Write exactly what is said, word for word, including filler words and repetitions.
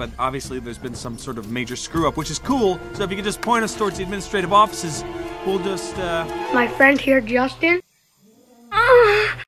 but obviously there's been some sort of major screw-up, which is cool. So if you could just point us towards the administrative offices, we'll just, uh... My friend here, Justin. Ah.